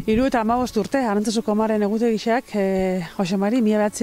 75 urte, Arantzazuko amaren egutegiak, Joxe Mari,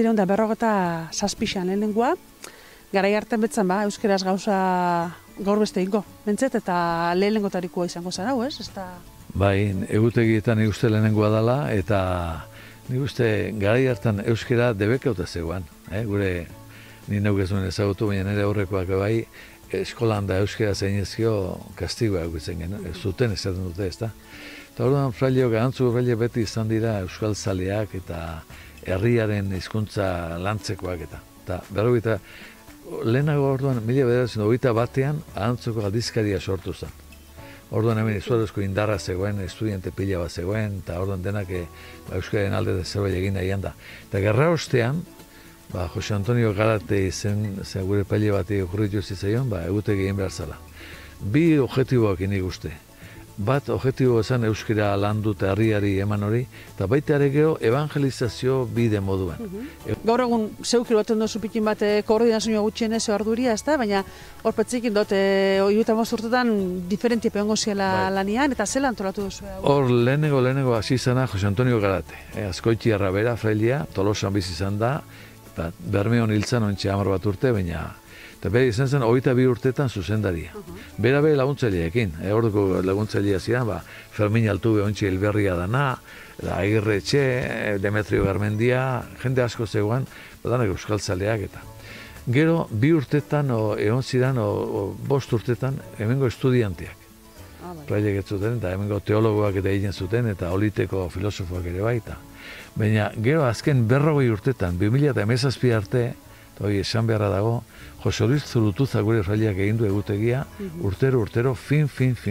1957 lehenengoa, garai hartan betzan euskeraz gauza gaur beste ingo, bentzet, eta lehenengotarikoa izango zara, ez? Bai, egutegietan nik uste lehenengoa dela, eta nik uste garai hartan euskera debekauta zegoen. Gure, ni neuk ez duen ezagutu, baina nire aurrekoak bai, eskolan da euskera zeinezkio kastigoa egutzen genuen, zuten esaten dute, ez da? Eta orduan Arantzazuko fraile beti izan dira euskal zaleak eta herriaren hizkuntza lantzekoak eta berrogeita lehenago orduan 1921 Arantzazuko aldizkaria sortu zen. Orduan hemen izugarrizko indarra zegoen, estudiante pila bat zegoen, eta orduan denak euskararen alde zerbait egin nahian da. Eta gerra ostean, Jose Antonio Garate izen gure pile bati okurritu zitzaion, egutegi egin behar zela. Bi objektiboak inik uste. Bat objektibo esan euskara landu eta herriari eman hori, eta baita ere gero evangelizazio bide moduan. Gaur egun zeukil baten dozu pikin bat koordinazioa gutxienez arduria, ez da? Baina hor petzikin dut, 75 urtetan diferentia peongo ziela lanian, eta zela antolatu duzu? Hor lehenengo hasi izana Jose Antonio Garate. Azkoitiarra bera, frailia, Tolosan bizi izan da, eta Bermeon hiltzan ontxe 10 bat urte, baina eta bera izan zen 22 urtetan zuzendaria. Bera laguntzaileekin, orduko laguntzailea zidan, Fermin Altube ontsi Elberria dana, Agirre Etxe, Demetrio Garmendia, jende asko zegoen, danak euskaltzaleak eta. Gero, 2 urtetan, egon zidan, 5 urtetan, hemengo estudianteak. Prailek ez zuten, eta hemengo teologoak eta egin zuten, eta oliteko filosofoak ere baita. Baina, gero azken 40 urtetan, 2017 arte, hoi esan beharra dago, Jose Luis Zurutuza gure fraileak egin du egutegia, urtero, fin.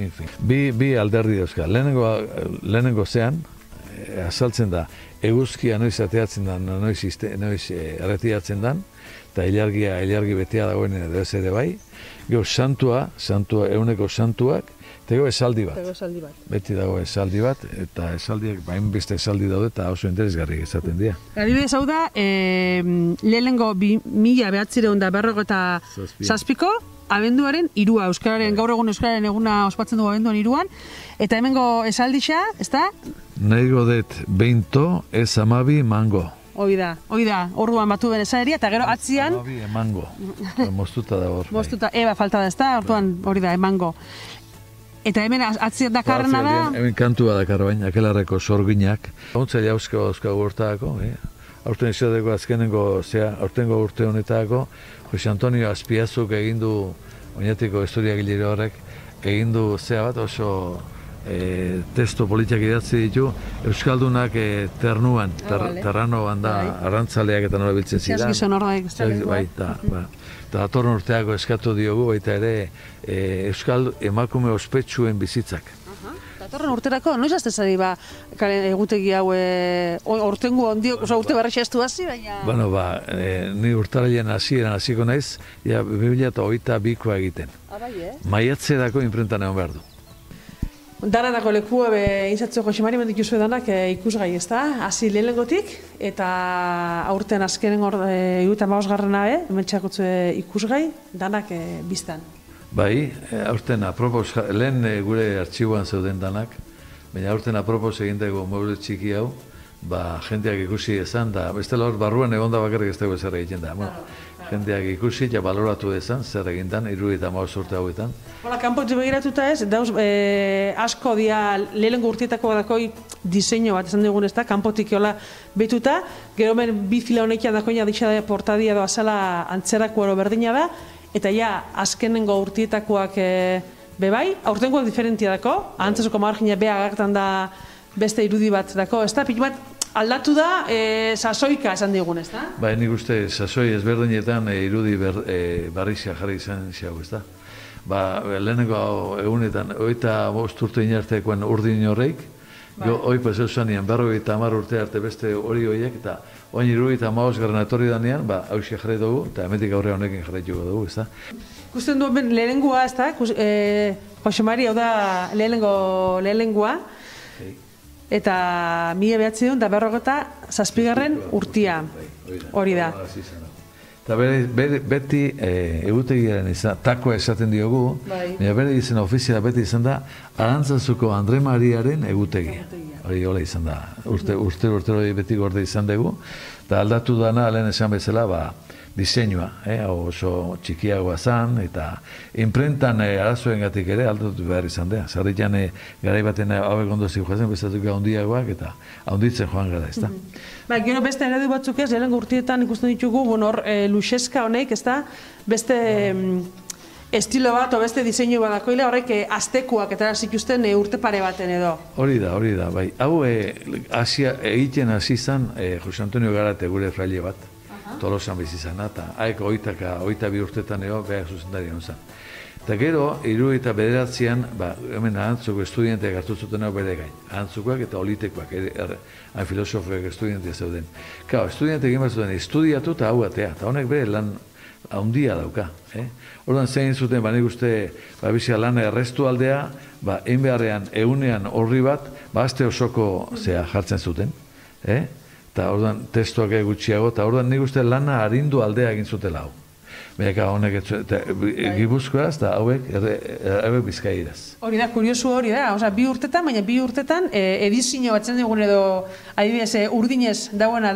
Bi alderdi dauzka. Lehenengo zean, azaltzen da, eguzkia noiz ateatzen da, noiz erretiatzen da, eta ilargi betea dagoen edo ez ere bai. Gero eguneko santuak, eta gero esaldi bat. Beti dago esaldi bat, eta esaldiak, beste esaldi daude, eta oso interesgarri esaten dira. Adibidez hau da, lehenengo 1957ko, abenduaren 3, euskararen, gaur egun euskararen eguna ospatzen dugu abenduan 3, eta hemengo esaldixa, ez da? Nahi godet 20 ez 12 mango. Hoi da, orduan batu ben esaeria, eta gero atzian... 12 emango, moztuta da hor. Moztuta, falta da ez da, orduan hori da, emango. Eta hemen atzian dakarrena da... Hemen kantua dakar baina, akelarreko sorginak. Hauntzaile hauska urteako, aurten izateko aurtengo urte honetako, Jose Antonio Azpiazuk egin du, oñatiko historia gilere horrek, egin du bat oso testo politiak idatzi ditu, Euskaldunak ternuan, terranoan da, arrantzaleak eta nola biltzen zidan. Zehazgizon horreik, ez da lehengua. Eta datorren urteako eskatu diogu, baita ere, Euskal emakume ospetsuen bizitzak. Datorren urterako, noiz aztezari egutegi hau ortengu ondiok, urte barrexa estu hazi, baina... Bueno, ni urtarailean hasiko naiz, 2022koa egiten. Maiatzerako inprentan egon behar du. Danatako lekua inzatzeko Joxe Mari mendik juzue danak ikusgai, ez da? Hasi lehenengotik, eta aurten azkenen 75garrena hementxakotzu ikusgai, danak biztan. Bai, aurten apropos, lehen gure artxiboan zeuden danak, baina aurten apropos egindego mueble txiki hau, jendeak ikusi ezan, da bestela hor barruan egonda bakarrik ez dago zer egiten da. Jendeak ikusi eta baloratu ezan, zer egindan, 75 urte hauetan. Kanpotik begiratuta ez, dauz asko dia lehenengo urtietako dakoi diseinu bat esan dugun ez da, kanpotik jola betuta, gero men bi fila honekia dakoina ditxa portadia doa zala antzerako ero berdina da, eta azkenengo urtietakoak bebai, aurtengoak diferentia dako, Arantzazuko margina beha agertan da beste irudi bat dako, ez da, pik bat aldatu da, sasoika esan digun, ez da? Bai, nik uste sasoi ezberdinetan irudi barrizia jarri izan xau, ez da? Lehenengo egunetan, 25 urte inartekoen urdin horreik, hoi paseu zanean, 50 urte arte beste hori horiek, eta oin 75 etorri danean, hausia jarri dugu, eta hemetik aurre honekin jarraituko dugu, ez da? Ikusten duen lehenengoa, ez da? Joxe Mari, hau da lehenengoa, eta 1957 urtia, hori da. Eta beti egutegiaren izan, takoa esaten diogu, baina bere izan ofiziala beti izan da Arantzazuko Mariaren egutegia. Hori hola izan da, urtero beti gorde izan dugu, eta aldatu dana, lehen esan bezala, diseinua, oso txikiagoa zan, eta imprentan arazoen gatik ere aldatu behar izan da. Zerritan garai baten hauek ondozik joazen, bezatuko handiagoak eta handitzen joan gara, ez da. Gero beste eredu batzuk ez, lehen urtietan ikusten ditugu, hor luxeska honek, ez da, beste estilo bat, o beste diseinu bat dakoila, horrek aztekuak eta zituzten urte pare baten edo. Hori da, bai. Hau egiten hasi zan Joxe Antonio Garate gure fraile bat, Tolosan bizi zana, eta haek 22 urtetan ego behar zuzendaria hon zan. Eta gero, 79an, hemen Arantzuko estudianteak hartu zuten hau bere gain. Arantzukoak eta olitekoak, filosofoak estudiantea zeuden. Kao, estudianteak egin bat zuten, estudiatu eta hau atea, eta honek bere lan handia dauka. Orduan zein zuten, nik uste, bizia lan errestu aldea, egin beharrean, egunean horri bat, aste osoko jartzen zuten. Eta orduan testuak gutxiago, eta orduan nik uste lana arindu aldea egin zutela hau. Baina honek Gipuzkoaz eta hauek Bizkairaz. Hori da, kuriosu hori da, bi urtetan, baina bi urtetan edizio batzen dugun edo adibidez urdinez dauena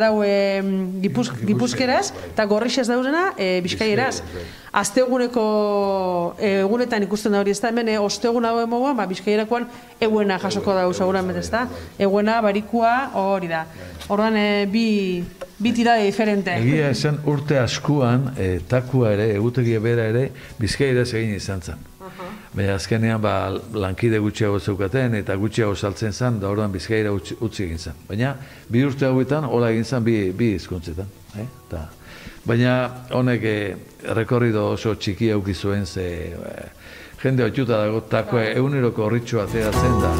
Gipuzkeraz eta gorrixez dauzena Bizkaieraz. Asteguneko egunetan ikusten da hori ez da, hemen ostegun hau emoguan, Bizkaierakoan eguena jasoko dauz seguramente ez da. Eguena, barikua, hori da. Orduan bi tirade diferente. Egia esan urte askuan, takua ere, egutegia bera ere, Bizkairaz egin izan zen. Baina azkenean lankide gutxiago zeukaten eta gutxiago saltzen zen, da orduan Bizkaira utzi egin zen. Baina bi urte hauetan, hola egin zen bi hizkuntzetan. Baina honek rekorrido oso txiki aukizuen ze jende otxuta dago, takua eguneroko horritxo ateratzen da.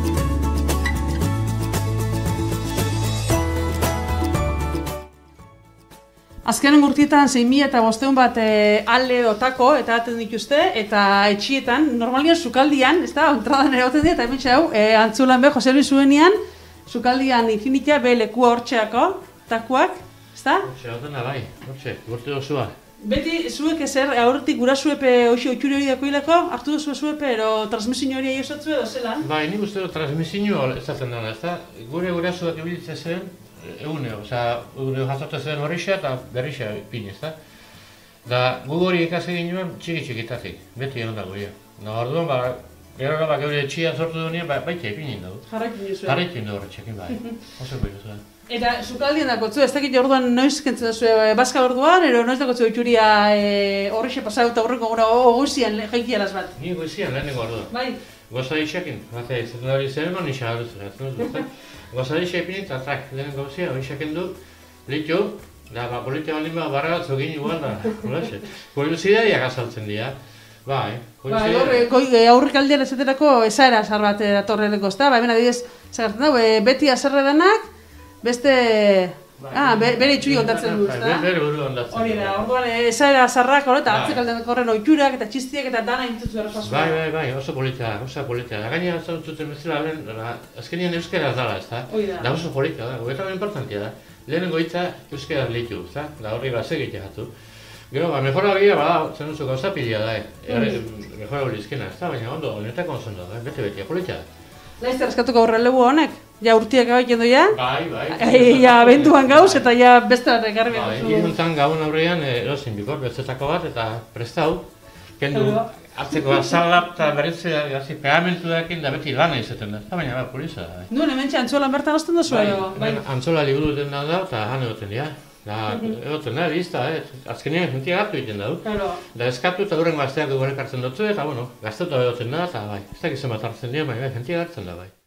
Azkenen urtietan 6.500 bat alde edo tako eta aten dituzte, eta etxietan, normalian sukaldian, ez da, entradan eroten dira, eta hemen txau, antzulan Jose Luis zuenian, sukaldian infinitia, lekua hortxeako, takoak, ez da? Hortxe, hortena bai, hortxe, urte osua. Beti zuek ezer, aurretik gura zuepe oitxuri hori dakoileko, hartu duzu zuepe, ero transmisinio hori aiosatzu edo zelan? Bai, nik uste transmisinio ez da zen dana, ez da? Gure zuek ebilitzen zen, eguneo, eguneo jasotu zen horreixa eta berreixa pin, ez da? Da, gu hori ikasi ginen txiki-txikitatik, beti egon dago, ja. Orduan, gero geure etxian sortu duenean, baita ipinin dugu. Jarraikin duzu. Jarraikin dugu horretxekin, bai. Oso goio zuen. Eta sukaldien dakotzu, ez dakit orduan noiz kentzen duzu, bazka orduan, ero noiz dakotzu itxuria horreixa pasau eta horreko gura goizian jaikialaz bat? Ni goizian, lehenengo orduan. Bai. Gozadixekin, zutendari zen eman nixan dut. Gozadixea ipinin eta tak, lehenengo gozia, horreixaken du, litu, da, politia baldin barra batzuk egin igual da, nolaxe. Kuriosidadeak azaltzen dira. Bai, aurrik aldean ezeterako ezaera zar bat datorreleko, ez da? Hemen adibidez, zagartzen dago, beti azerredanak, beste... bere itxuri ondatzen du, ez da? Bere buru ondatzen. Hori da, orduan ezaera zarrak eta hartzek aldean horren oiturak eta txistiak eta dana intzutu errepasua. Bai, oso politia. Da gaina zautzuten bezala, azkenean euskaraz dala, ez da? Da oso politia da, eta importantia da. Lehenengo hitza euskaraz litu, ez da? Da horri bat segitea jatu. Gero, mejora gira, zen duzu gauza pidea da, mejora olizkena, ez da? Baina ondo, honetako ondo da, bete, politia da. Laizte erreskatuko horrelegu honek? Ja urtiak abaiten du ja? Bai. Ja abenduan gauz eta ja beste bat ekarri behar duzu. Iruntan gaun aurrean erosin bikor, bezetako bat eta prestau. Kendu hartzeko azala eta berezi pegamentu dakin da beti lana izaten da. Baina polisa da. Nuen hemen antzolan bertan azten da zuen? Antzola liburu den da eta han egoten dira. Egoten da, bizta, azkenean jentia gartu egiten da du. Da eskatu eta duren gazteak dugu ekartzen dutzu eta, gazteuta egoten da eta bai. Ez dakizen bat hartzen dira, baina jentia gartzen da bai.